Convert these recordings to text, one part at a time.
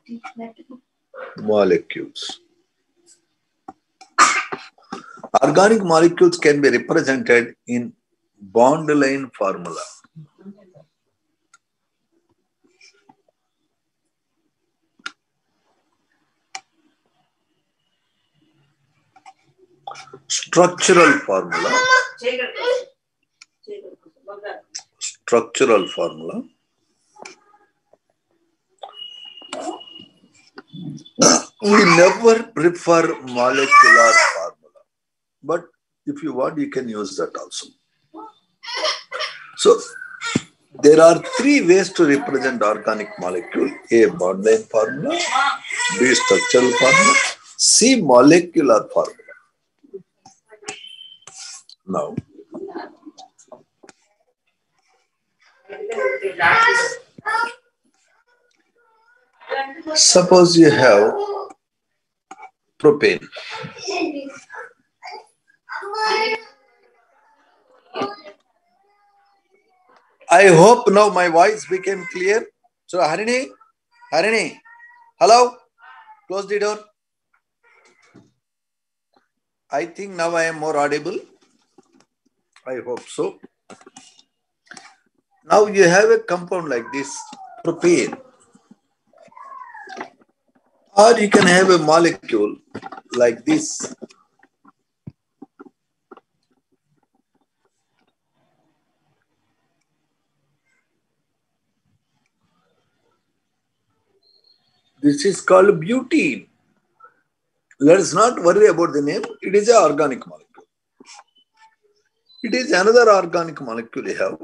molecules. Organic molecules can be represented in bond line formula. Structural formula. Structural formula. We never prefer molecular formula, but if you want, you can use that also. So, there are three ways to represent organic molecule: A, bond line formula; B, structural formula; C, molecular formula. Now, suppose you have propane. I hope now my voice became clear. So, Harini, hello, close the door. I think now I am more audible. I hope so. Now you have a compound like this, propane. Or you can have a molecule like this. This is called butene. Let us not worry about the name. It is an organic molecule. It is another organic molecule you have.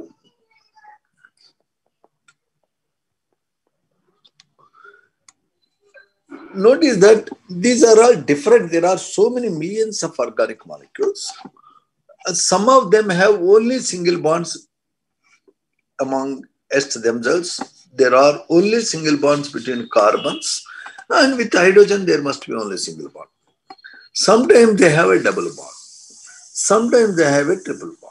Notice that these are all different. There are so many millions of organic molecules. Some of them have only single bonds amongst themselves. There are only single bonds between carbons, and with hydrogen there must be only single bond. Sometimes they have a double bond. Sometimes they have a triple bond.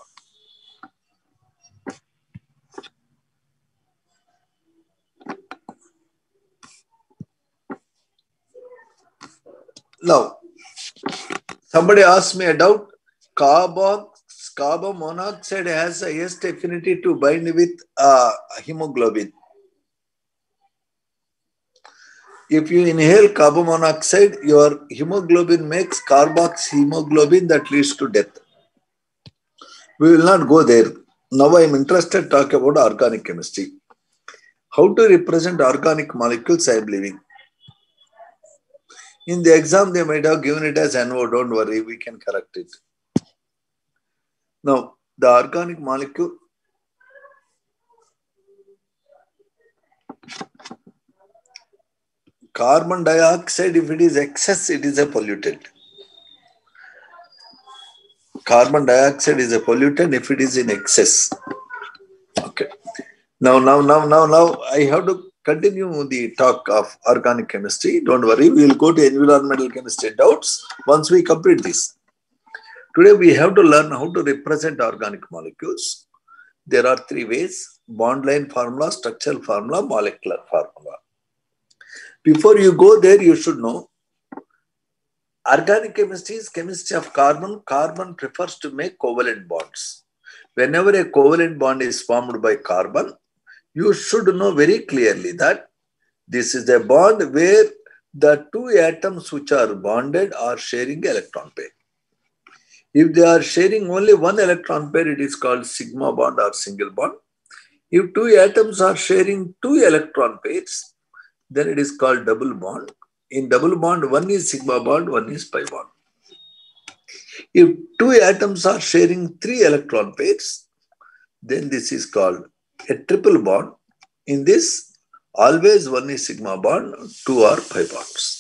Now, somebody asked me a doubt. Carbon monoxide has the highest affinity to bind with hemoglobin. If you inhale carbon monoxide, your hemoglobin makes carboxyhemoglobin that leads to death. We will not go there. Now I am interested to talk about organic chemistry. How to represent organic molecules I am leaving. In the exam, they might have given it as NO. Don't worry, we can correct it. Now, the organic molecule. Carbon dioxide, if it is excess, it is a pollutant. Carbon dioxide is a pollutant if it is in excess. Okay. Now, I have to continue the talk of organic chemistry. Don't worry, we will go to environmental chemistry doubts once we complete this. Today, we have to learn how to represent organic molecules. There are three ways: bond line formula, structural formula, molecular formula. Before you go there, you should know organic chemistry is chemistry of carbon. Carbon prefers to make covalent bonds. Whenever a covalent bond is formed by carbon, you should know very clearly that this is a bond where the two atoms which are bonded are sharing electron pair. If they are sharing only one electron pair, it is called sigma bond or single bond. If two atoms are sharing two electron pairs, then it is called double bond. In double bond, one is sigma bond, one is pi bond. If two atoms are sharing three electron pairs, then this is called a triple bond. In this, always one is sigma bond, two are pi bonds.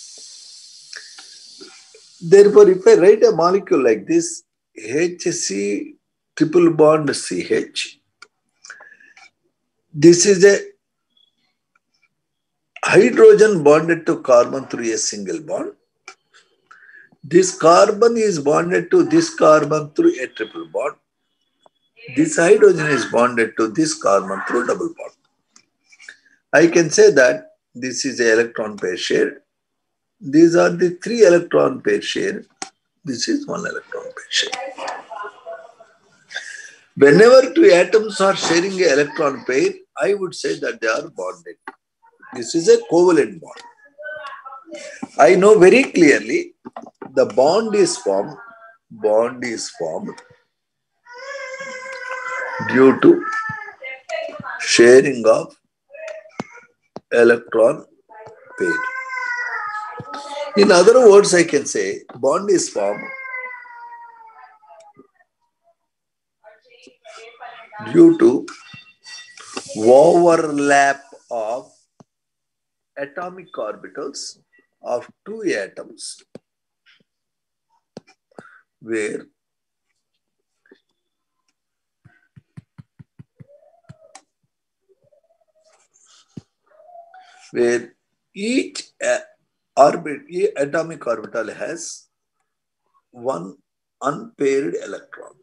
Therefore, if I write a molecule like this, HC triple bond CH, this is a hydrogen bonded to carbon through a single bond. This carbon is bonded to this carbon through a triple bond. This hydrogen is bonded to this carbon through double bond. I can say that This is the electron pair share. These are the 3 electron pair share. This is 1 electron pair share. Whenever 2 atoms are sharing an electron pair, I would say that they are bonded. This is a covalent bond. I know very clearly the bond is formed due to sharing of electron pair. In other words, I can say bond is formed due to overlap of atomic orbitals of 2 atoms where each atomic orbital has 1 unpaired electron.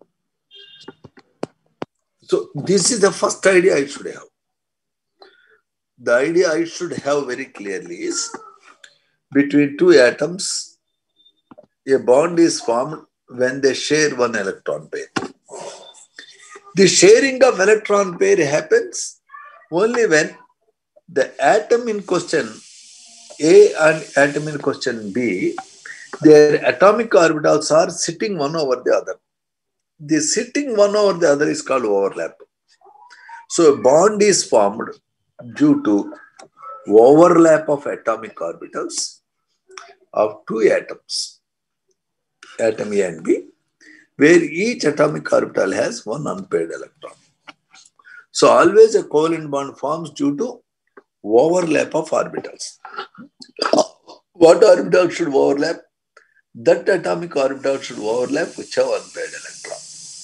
So this is the first idea I should have. The idea I should have very clearly is between 2 atoms, a bond is formed when they share 1 electron pair. The sharing of electron pair happens only when the atom in question A and atom in question B, their atomic orbitals are sitting one over the other. The sitting one over the other is called overlap. So a bond is formed due to overlap of atomic orbitals of 2 atoms, atom A and B, where each atomic orbital has 1 unpaired electron. So always a covalent bond forms due to overlap of orbitals. What orbital should overlap? That atomic orbital should overlap which have unpaired electron.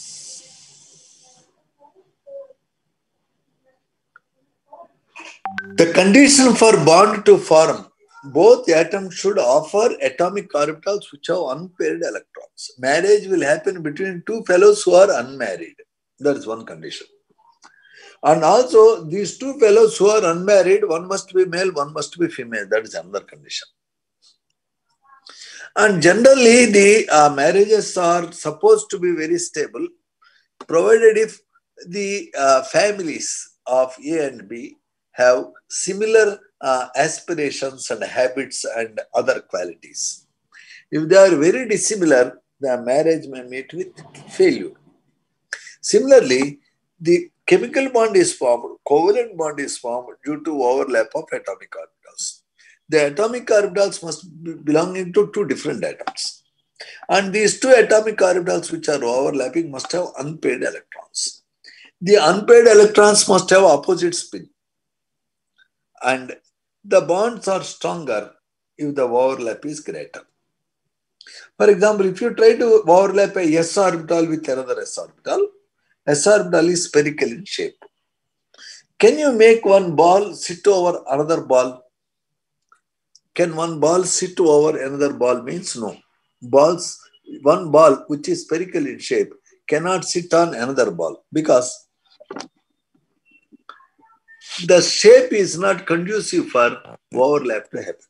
The condition for bond to form, both atoms should offer atomic orbitals which have unpaired electrons. Marriage will happen between 2 fellows who are unmarried. That is one condition. And also, these 2 fellows who are unmarried, one must be male, one must be female. That is another condition. And generally, the marriages are supposed to be very stable, provided if the families of A and B have similar aspirations and habits and other qualities. If they are very dissimilar, the marriage may meet with failure. Similarly, the chemical bond is formed, covalent bond is formed due to overlap of atomic orbitals. The atomic orbitals must be belonging to 2 different atoms. And these 2 atomic orbitals which are overlapping must have unpaired electrons. The unpaired electrons must have opposite spin. And the bonds are stronger if the overlap is greater. For example, if you try to overlap a s orbital with another s orbital is spherical in shape. Can you make one ball sit over another ball? Can one ball sit over another ball? Means no. One ball which is spherical in shape cannot sit on another ball because the shape is not conducive for overlap to happen.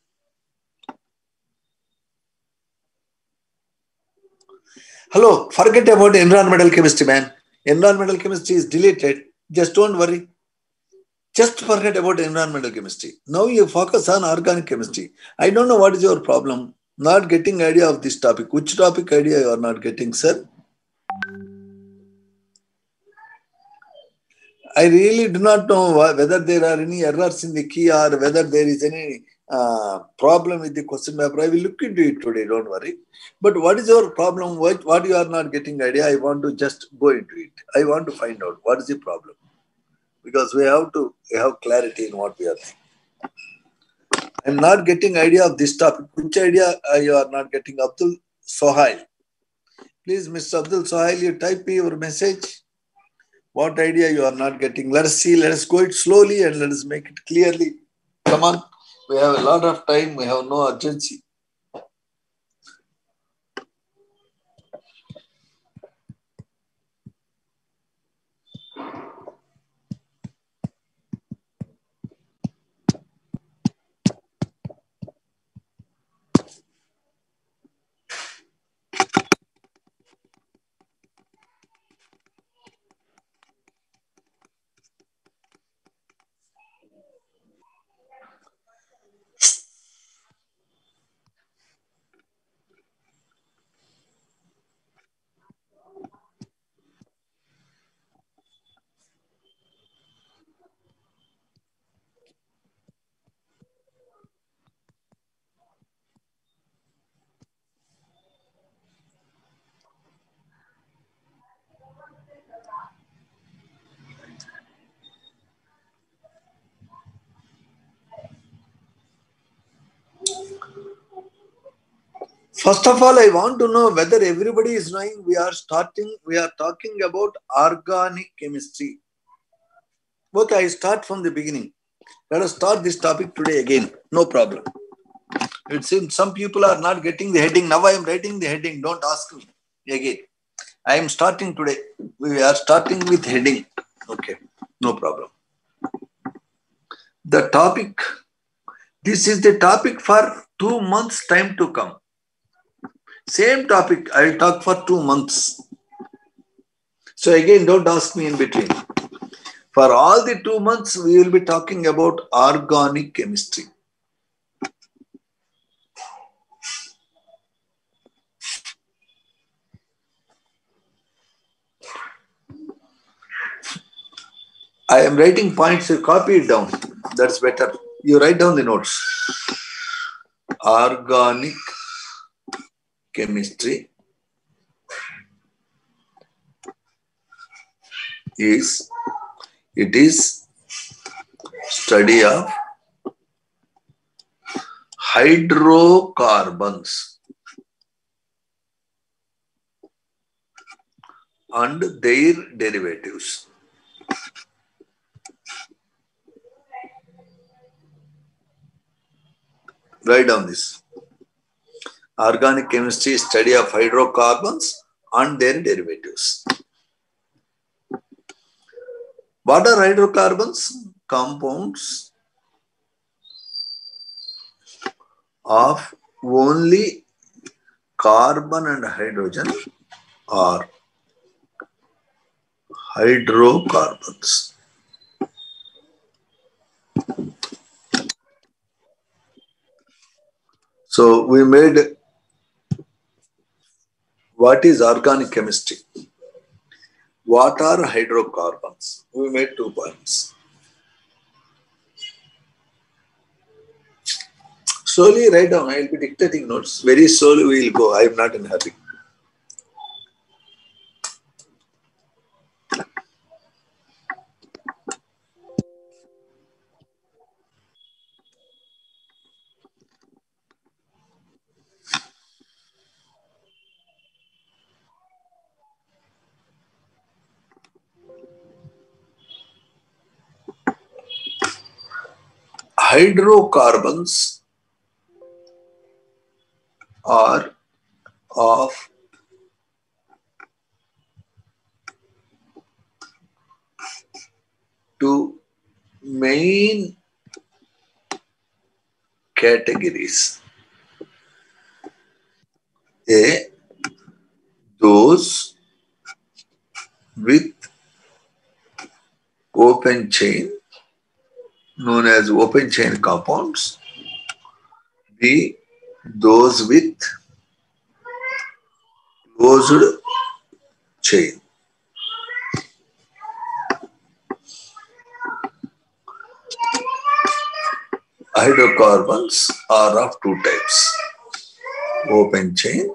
Hello, forget about environmental chemistry, man. Environmental chemistry is deleted. Just don't worry. Just forget about environmental chemistry. Now you focus on organic chemistry. I don't know what is your problem. Not getting idea of this topic. Which topic idea you are not getting, sir? I really do not know whether there are any errors in the key or whether there is any problem with the question paper. I will look into it today, don't worry. But what is your problem? What you are not getting idea? I want to just go into it. I want to find out what is the problem. Because we have to have clarity in what we are saying. I am not getting idea of this topic. Which idea you are not getting? Abdul Sohail. Please, Mr. Abdul Sohail, you type your message. What idea you are not getting? Let us see. Let us go it slowly and let us make it clearly. Come on. We have a lot of time. We have no urgency. First of all, I want to know whether everybody is knowing we are talking about organic chemistry. Okay, I start from the beginning. Let us start this topic today again. No problem. It seems some people are not getting the heading. Now I am writing the heading. Don't ask me again. I am starting today. We are starting with heading. Okay, no problem. The topic. This is the topic for 2 months time to come. Same topic. I will talk for 2 months. So again, don't ask me in between. For all the 2 months, we will be talking about organic chemistry. I am writing points, you copy it down. That's better. You write down the notes. Organic chemistry is study of hydrocarbons and their derivatives. Write down this. Organic chemistry is study of hydrocarbons and their derivatives. What are hydrocarbons? Compounds of only carbon and hydrogen are hydrocarbons. So we made what is organic chemistry? What are hydrocarbons? We made 2 points. Slowly write down. I will be dictating notes. Very slowly we will go. I am not in a hurry. Hydrocarbons are of two main categories. A, those with open chain, known as open chain compounds. B, those with closed chain. Hydrocarbons are of 2 types. Open chain,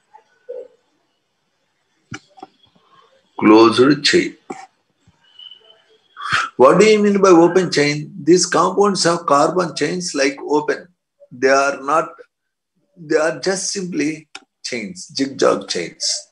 closed chain. What do you mean by open chain? These compounds have carbon chains like open. They are just simply chains, zigzag chains.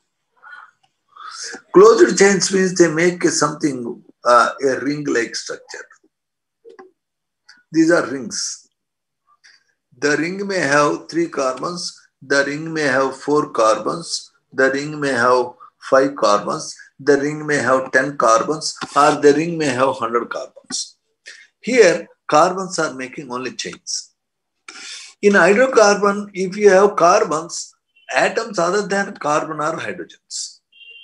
Closed chains means they make something, a ring-like structure. These are rings. The ring may have 3 carbons, the ring may have 4 carbons, the ring may have 5 carbons, the ring may have 10 carbons, or the ring may have 100 carbons. Here, carbons are making only chains. In hydrocarbon, if you have carbons, atoms other than carbon are hydrogens.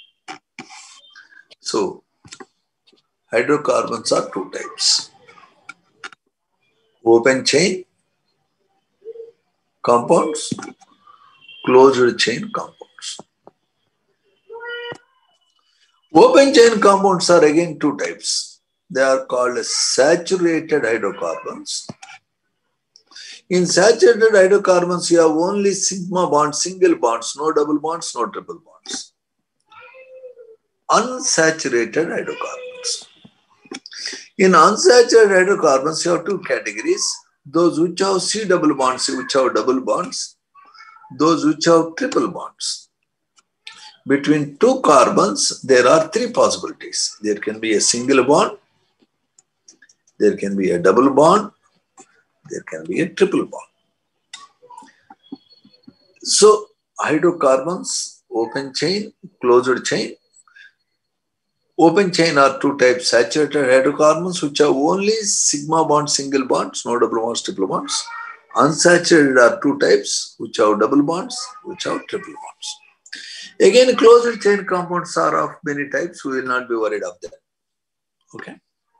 So, hydrocarbons are 2 types. Open chain compounds, closed chain compounds. Open chain compounds are again 2 types. They are called saturated hydrocarbons. In saturated hydrocarbons, you have only sigma bonds, single bonds, no double bonds, no triple bonds. Unsaturated hydrocarbons. In unsaturated hydrocarbons, you have 2 categories. Those which have C double bonds, which have double bonds. those which have triple bonds. Between two carbons, there are three possibilities. There can be a single bond, there can be a double bond, there can be a triple bond. So, hydrocarbons, open chain, closed chain. Open chain are two types: saturated hydrocarbons, which have only sigma bond, single bonds, no double bonds, triple bonds. Unsaturated are two types, which have double bonds, which have triple bonds. Again, closed chain compounds are of many types. We will not be worried of them. Okay.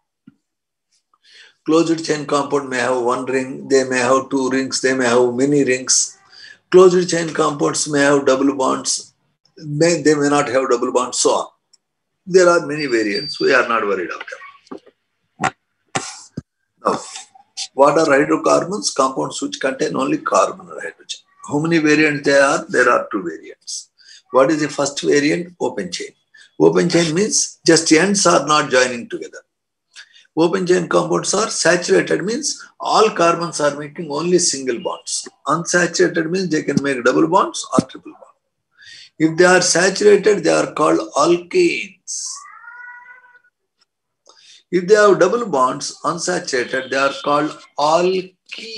Closed chain compound may have one ring, they may have two rings, they may have many rings. Closed chain compounds may have double bonds, they may not have double bonds, so on. There are many variants. We are not worried of them. Now, what are hydrocarbons? Compounds which contain only carbon or hydrogen. How many variants there are? There are two variants. What is the first variant? Open chain. Open chain means just ends are not joining together. Open chain compounds are saturated, means all carbons are making only single bonds. Unsaturated means they can make double bonds or triple bonds. If they are saturated, they are called alkanes. If they have double bonds, unsaturated, they are called alkenes.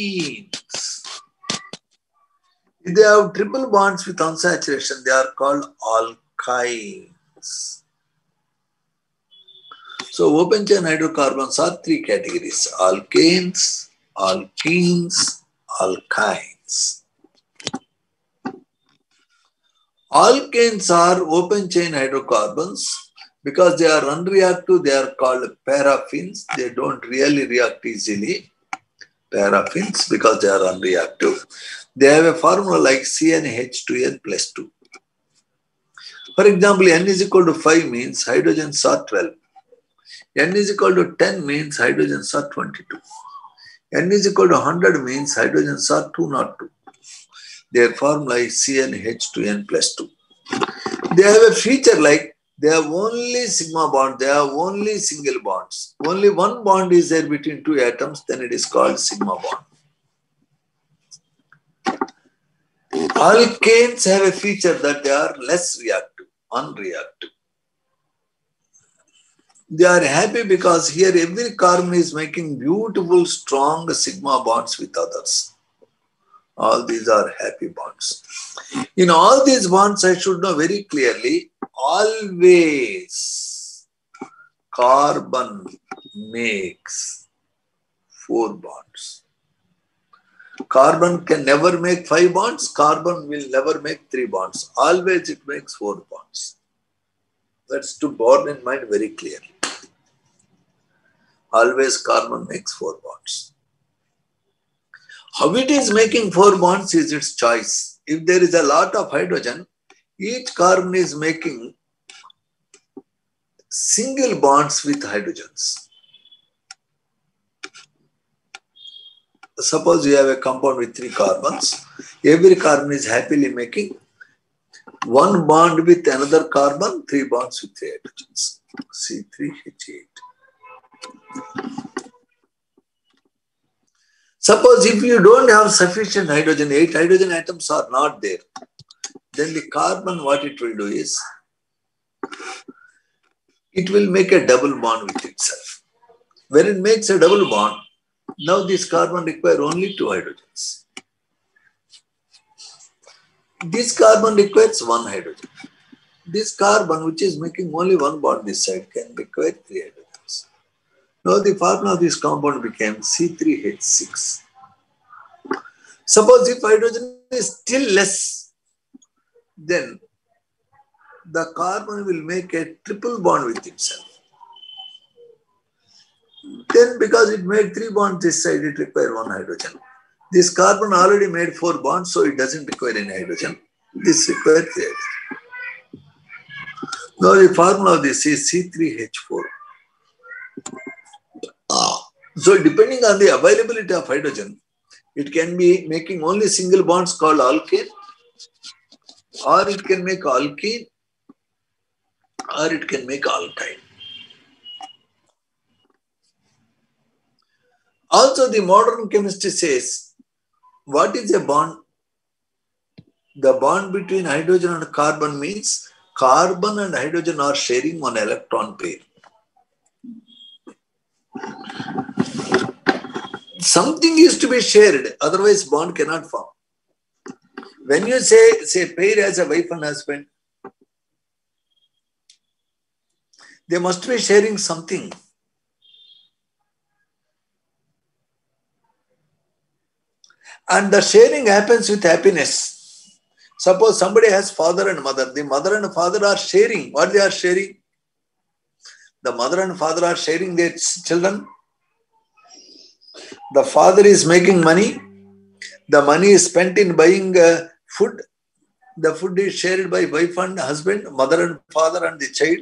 If they have triple bonds with unsaturation, they are called alkynes. So, open chain hydrocarbons are three categories: alkanes, alkenes, alkynes. Alkanes are open chain hydrocarbons. Because they are unreactive, they are called paraffins. They don't really react easily. Paraffins, because they are unreactive. They have a formula like CnH2n plus 2. For example, N is equal to 5 means hydrogens are 12. N is equal to 10 means hydrogens are 22. N is equal to 100 means hydrogens are 202. Their formula is CnH2n plus 2. They have a feature like they have only sigma bond, they have only single bonds. Only one bond is there between two atoms, then it is called sigma bond. Alkanes have a feature that they are less reactive, unreactive. They are happy because here every carbon is making beautiful, strong sigma bonds with others. All these are happy bonds. In all these bonds, I should know very clearly, always carbon makes 4 bonds. Carbon can never make 5 bonds. Carbon will never make 3 bonds. Always it makes 4 bonds. That's to bear in mind very clearly. Always carbon makes 4 bonds. How it is making 4 bonds is its choice. If there is a lot of hydrogen, each carbon is making single bonds with hydrogens. Suppose you have a compound with 3 carbons. Every carbon is happily making 1 bond with another carbon, 3 bonds with 3 hydrogens. C3H8. Suppose if you don't have sufficient hydrogen, 8 hydrogen atoms are not there, then the carbon, what it will do is, it will make a double bond with itself. When it makes a double bond, now this carbon requires only 2 hydrogens. This carbon requires 1 hydrogen. This carbon, which is making only 1 bond this side, can require 3 hydrogens. Now the formula of this compound became C3H6. Suppose if hydrogen is still less, then the carbon will make a triple bond with itself. Then because it made 3 bonds this side, it requires 1 hydrogen. This carbon already made 4 bonds, so it doesn't require any hydrogen. This requires 3 hydrogen. Now the formula of this is C3H4. So depending on the availability of hydrogen, it can be making only single bonds called alkane, or it can make alkene, or it can make alkyne. Also, the modern chemistry says, what is a bond? The bond between hydrogen and carbon means carbon and hydrogen are sharing one electron pair. Something is to be shared, otherwise bond cannot form. When you say pair as a wife and husband, they must be sharing something. And the sharing happens with happiness. Suppose somebody has father and mother. The mother and father are sharing. What they are sharing? The mother and father are sharing their children. The father is making money. The money is spent in buying food. The food is shared by wife and husband, mother and father and the child.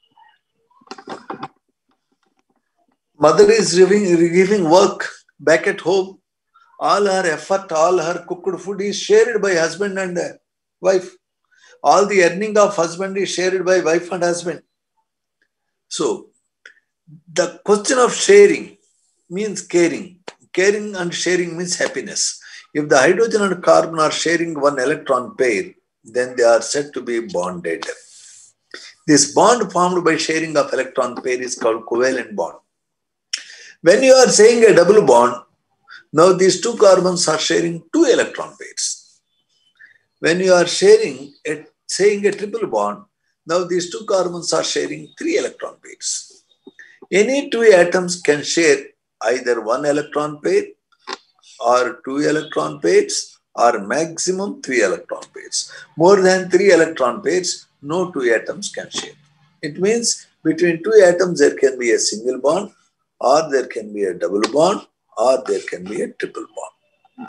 Mother is giving work back at home. All her effort, all her cooked food is shared by husband and wife. All the earning of husband is shared by wife and husband. So, the question of sharing means caring. Caring and sharing means happiness. If the hydrogen and carbon are sharing one electron pair, then they are said to be bonded. This bond formed by sharing of electron pair is called covalent bond. When you are saying a double bond, now these two carbons are sharing two electron pairs. When you are saying a triple bond, now these two carbons are sharing three electron pairs. Any two atoms can share either one electron pair or two electron pairs or maximum three electron pairs. More than three electron pairs, no two atoms can share. It means between two atoms there can be a single bond, or there can be a double bond, or there can be a triple bond.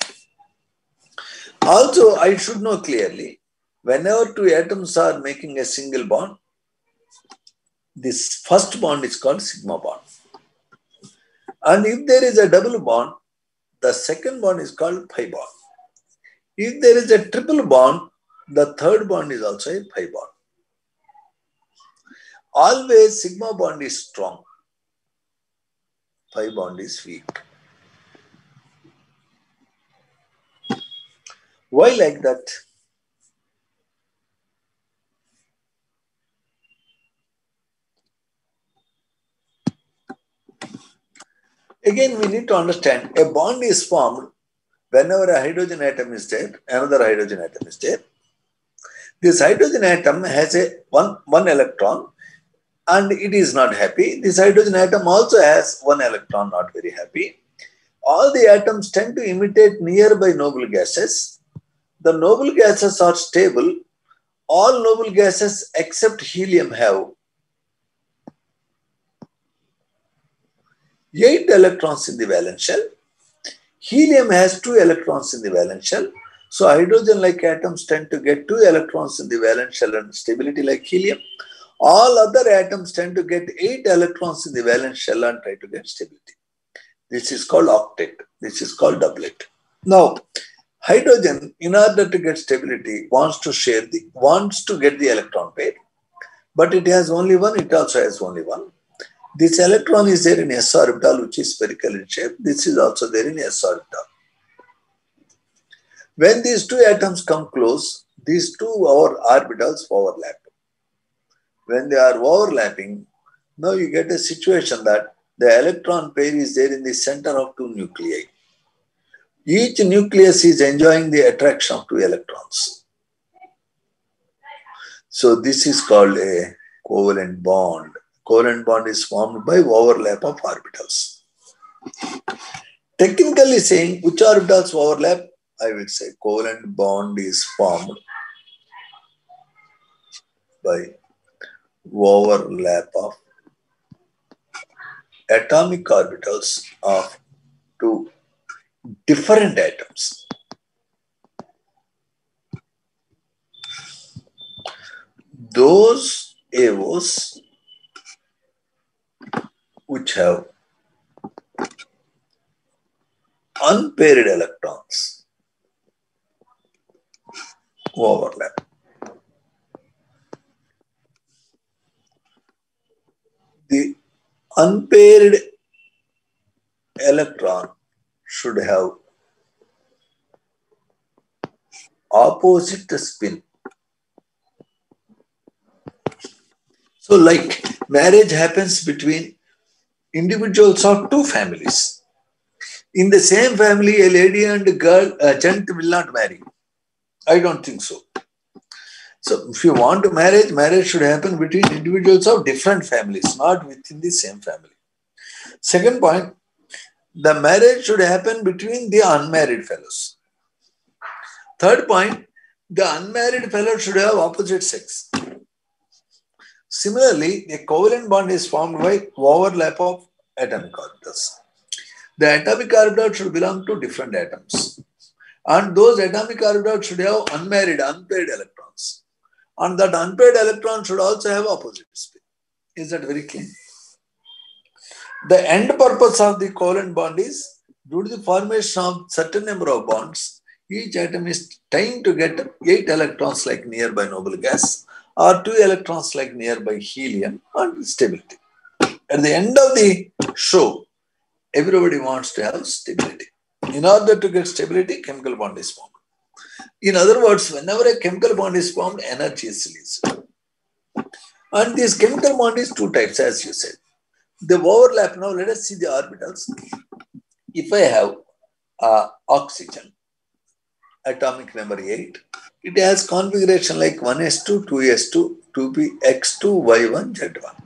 Also, I should know clearly, whenever two atoms are making a single bond, this first bond is called sigma bond. And if there is a double bond, the second bond is called pi bond. If there is a triple bond, the third bond is also a pi bond. Always sigma bond is strong, pi bond is weak. Why like that? Again, we need to understand a bond is formed whenever a hydrogen atom is there, another hydrogen atom is there. This hydrogen atom has a one electron and it is not happy. This hydrogen atom also has one electron, not very happy. All the atoms tend to imitate nearby noble gases. The noble gases are stable. All noble gases except helium have 8 electrons in the valence shell. Helium has 2 electrons in the valence shell. So hydrogen-like atoms tend to get 2 electrons in the valence shell and stability like helium. All other atoms tend to get 8 electrons in the valence shell and try to get stability. This is called octet. This is called doublet. Now, hydrogen, in order to get stability, wants to get the electron pair, but it has only one. It also has only one. This electron is there in s orbital, which is spherical in shape. This is also there in s orbital. When these two atoms come close, these two orbitals overlap. When they are overlapping, now you get a situation that the electron pair is there in the center of two nuclei. Each nucleus is enjoying the attraction of two electrons. So this is called a covalent bond. Covalent bond is formed by overlap of orbitals. Technically saying, which orbitals overlap? I will say covalent bond is formed by overlap of atomic orbitals of two different atoms. Those AOs which have unpaired electrons overlap. The unpaired electron should have opposite spin. So like marriage happens between individuals of two families. In the same family, a lady and a gent will not marry. I don't think so. So if you want to marriage should happen between individuals of different families, not within the same family. Second point, the marriage should happen between the unmarried fellows. Third point, the unmarried fellow should have opposite sex. Similarly, a covalent bond is formed by overlap of atomic orbitals. The atomic orbital should belong to different atoms. And those atomic orbitals should have unpaired electrons. And that unpaired electron should also have opposite spin. Is that very clear? The end purpose of the covalent bond is, due to the formation of certain number of bonds, each atom is trying to get 8 electrons like nearby noble gas or 2 electrons like nearby helium and stability. At the end of the show, everybody wants to have stability. In order to get stability, chemical bond is formed. In other words, whenever a chemical bond is formed, energy is released. And this chemical bond is two types, as you said. The overlap, now let us see the orbitals. If I have oxygen, atomic number 8, it has configuration like 1s2, 2s2, 2px2, y1, z1.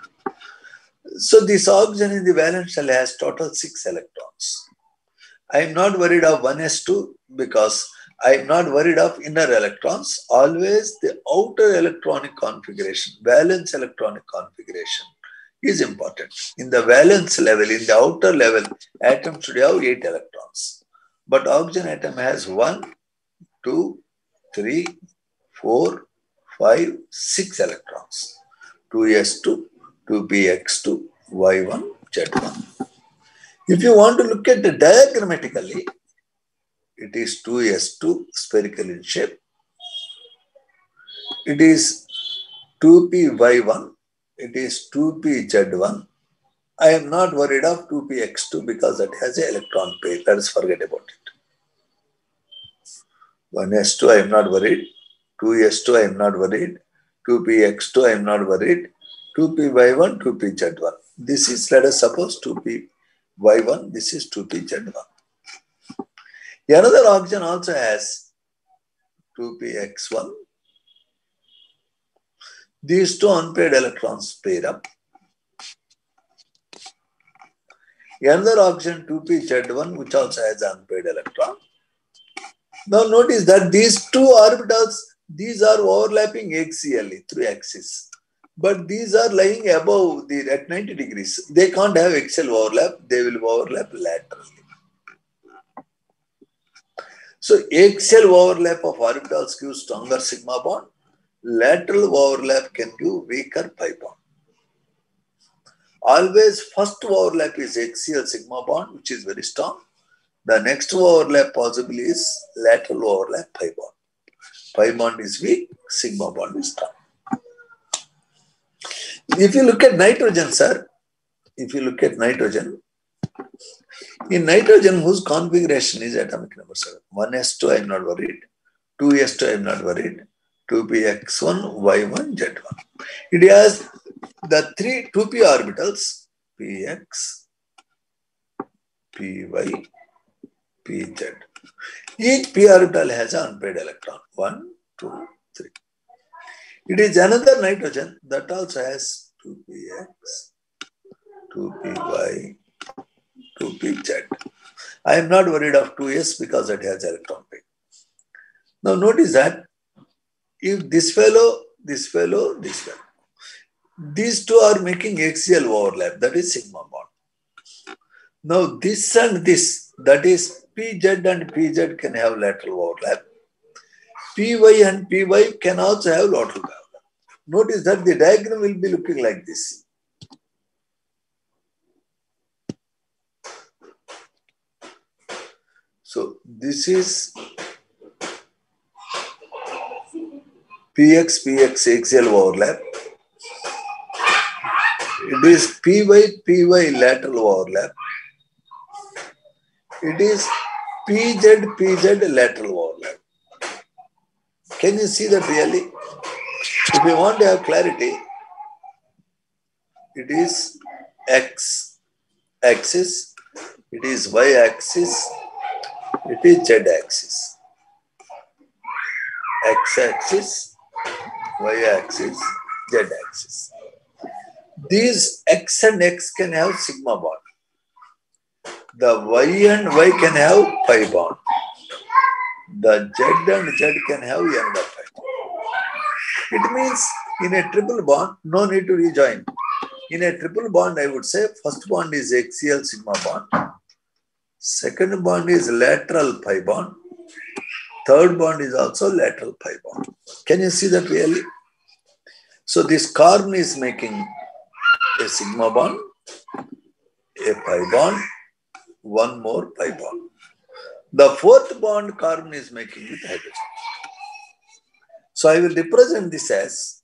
So this oxygen in the valence shell has total 6 electrons. I am not worried of 1s2 because I am not worried of inner electrons. Always the outer electronic configuration, valence electronic configuration is important. In the valence level, in the outer level, atom should have 8 electrons. But oxygen atom has 1, 2, 3, 4, 5, 6 electrons. 2s2, 2px2, y1, z1. If you want to look at it diagrammatically, it is 2s2 spherical in shape. It is 2py1. It is 2pz1. I am not worried of 2px2 because it has an electron pair. Let us forget about it. 1s2 I am not worried. 2s2 I am not worried. 2px2 I am not worried. 2py1, 2pz1. This is, let us suppose, 2py1. This is 2pz1. Another oxygen also has 2px1. These two unpaired electrons pair up. Another oxygen 2pz1, which also has an unpaired electron. Now notice that these two orbitals, these are overlapping axially through axis. But these are lying above at 90 degrees. They can't have axial overlap. They will overlap laterally. So axial overlap of orbitals gives stronger sigma bond. Lateral overlap can give weaker pi bond. Always first overlap is axial sigma bond, which is very strong. The next overlap possibly is lateral overlap pi bond. Pi bond is weak, sigma bond is strong. If you look at nitrogen, sir, in nitrogen whose configuration is atomic number 7, 1s2 I am not worried, 2s2 I am not worried, 2px1, y1, z1. It has the 2p orbitals, px, py, pz. Each p orbital has an unpaired electron, 1, 2, 3. It is another nitrogen that also has 2px, 2py, 2pz. I am not worried of 2s because it has electron pair. Now notice that if this fellow, these two are making axial overlap, that is sigma bond. Now this and this, that is pz and pz can have lateral overlap. Py and py can also have lateral overlap. Notice that the diagram will be looking like this. So this is px axial overlap. It is py lateral overlap. It is pz lateral overlap. Can you see that really? If you want to have clarity, it is X axis, it is Y axis, it is Z axis. X axis, Y axis, Z axis. These X and X can have sigma bond. The Y and Y can have pi bond. The Z and Z can have another pi bond. It means in a triple bond, no need to rejoin. In a triple bond, I would say first bond is axial sigma bond. Second bond is lateral pi bond. Third bond is also lateral pi bond. Can you see that really? So this carbon is making a sigma bond, a pi bond, one more pi bond. The fourth bond carbon is making with hydrogen. So I will represent this as,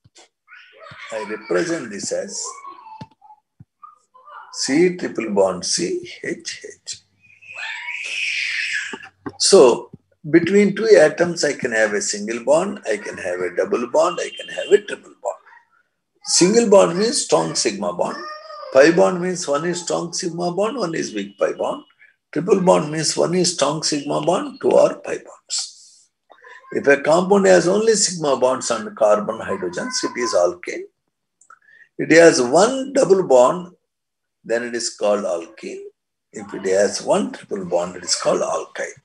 C triple bond C, H, H. So between two atoms, I can have a single bond, I can have a double bond, I can have a triple bond. Single bond means strong sigma bond. Pi bond means one is strong sigma bond, one is weak pi bond. Triple bond means one is strong sigma bond, two are pi bonds. If a compound has only sigma bonds and carbon hydrogens, it is alkane. It has one double bond, then it is called alkene. If it has one triple bond, it is called alkyne.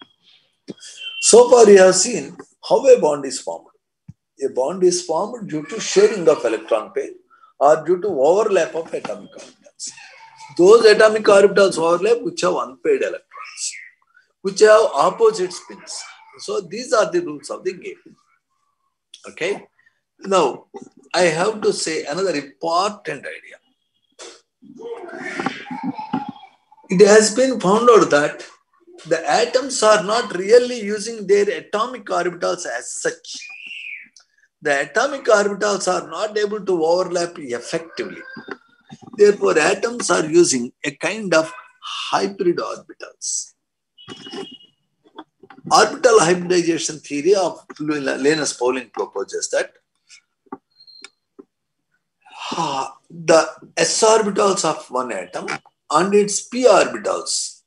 So far, you have seen how a bond is formed. A bond is formed due to sharing of electron pair or due to overlap of atomic orbitals. Those atomic orbitals overlap which have unpaired electrons, which have opposite spins. So these are the rules of the game. Okay. Now, I have to say another important idea. It has been found out that the atoms are not really using their atomic orbitals as such. The atomic orbitals are not able to overlap effectively. Therefore, atoms are using a kind of hybrid orbitals. Orbital hybridization theory of Linus Pauling proposes that the s orbitals of one atom and its p orbitals,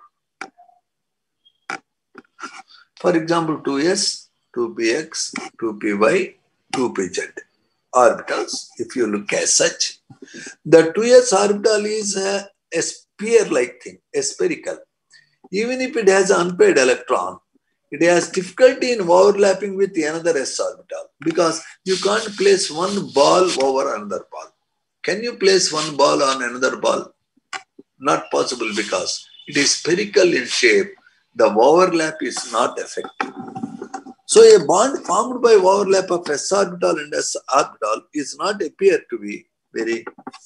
for example, 2s, 2px, 2py, 2pz orbitals, if you look as such, the 2s orbital is a sphere-like thing, a spherical. Even if it has an unpaired electron, it has difficulty in overlapping with another s orbital because you can't place one ball over another ball. Can you place one ball on another ball? Not possible because it is spherical in shape. The overlap is not effective. So a bond formed by overlap of s orbital and s orbital is not appear to be very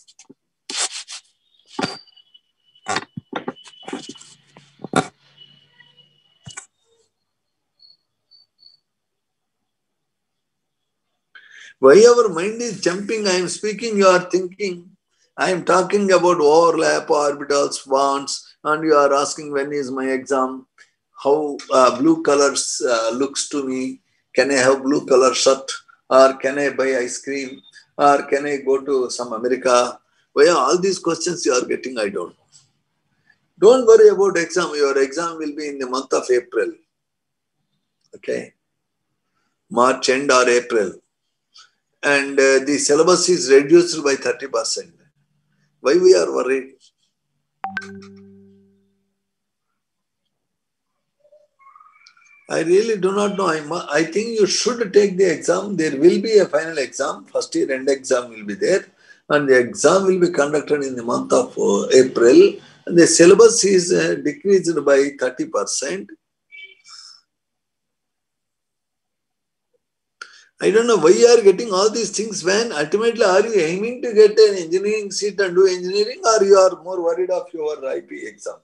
why our mind is jumping, I am speaking, you are thinking, I am talking about overlap, orbitals, bonds, and you are asking when is my exam, how blue colors looks to me, can I have blue color shirt, or can I buy ice cream, or can I go to some America? Why all these questions you are getting, I don't know. Don't worry about exam, your exam will be in the month of April. Okay, March end or April. And the syllabus is reduced by 30%. Why we are worried? I really do not know. I think you should take the exam. There will be a final exam. First year end exam will be there. And the exam will be conducted in the month of April. And the syllabus is decreased by 30%. I don't know why you are getting all these things when ultimately are you aiming to get an engineering seat and do engineering, or you are more worried of your IP exam?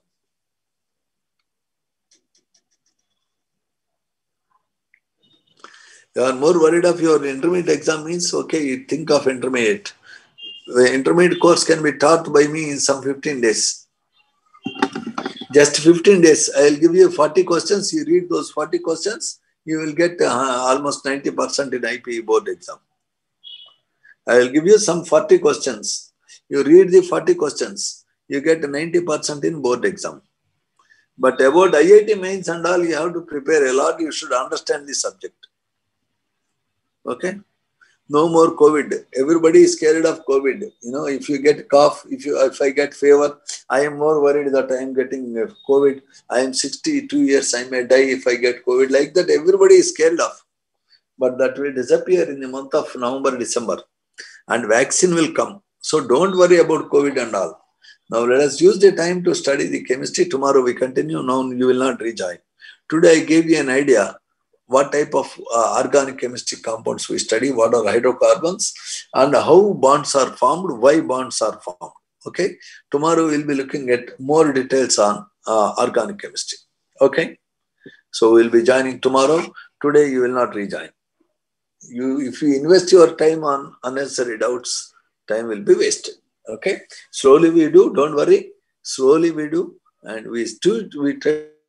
You are more worried of your intermediate exam means, okay, you think of intermediate. The intermediate course can be taught by me in some 15 days. Just 15 days. I will give you 40 questions. You read those 40 questions. you will get almost 90% in IPE board exam. I will give you some 40 questions. You read the 40 questions, you get 90% in board exam. But about IIT mains and all, you have to prepare a lot. You should understand the subject. Okay? No more COVID. Everybody is scared of COVID. You know, if you get cough, if I get fever, I am more worried that I am getting COVID. I am 62 years. I may die if I get COVID. Like that, everybody is scared of. But that will disappear in the month of November, December. And vaccine will come. So don't worry about COVID and all. Now let us use the time to study the chemistry. Tomorrow we continue. Now you will not rejoin. Today I gave you an idea what type of organic chemistry compounds we study, what are hydrocarbons, and how bonds are formed, why bonds are formed. Okay. Tomorrow we'll be looking at more details on organic chemistry. Okay. So we'll be joining tomorrow. Today you will not rejoin. If you invest your time on unnecessary doubts, time will be wasted. Okay. Slowly we do. Don't worry. Slowly we do, and we try